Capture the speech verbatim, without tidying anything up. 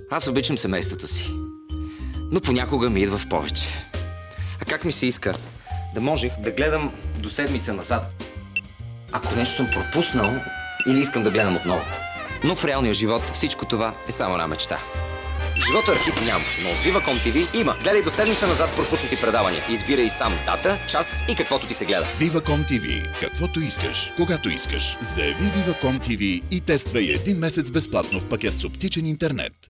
Аз обичам семейството си, но понякога ми идва в повече. А как ми се иска да можех да гледам до седмица назад, ако нещо съм пропуснал или искам да гледам отново. Но в реалния живот всичко това е само една мечта. В живота архив няма, но с Viva.com ти ви има. Гледай до седмица назад пропуснати предавания. Избирай сам дата, час и каквото ти се гледа. Viva.com ти ви. Каквото искаш, когато искаш. Заяви Viva.com ти ви и тествай един месец безплатно в пакет с оптичен интернет.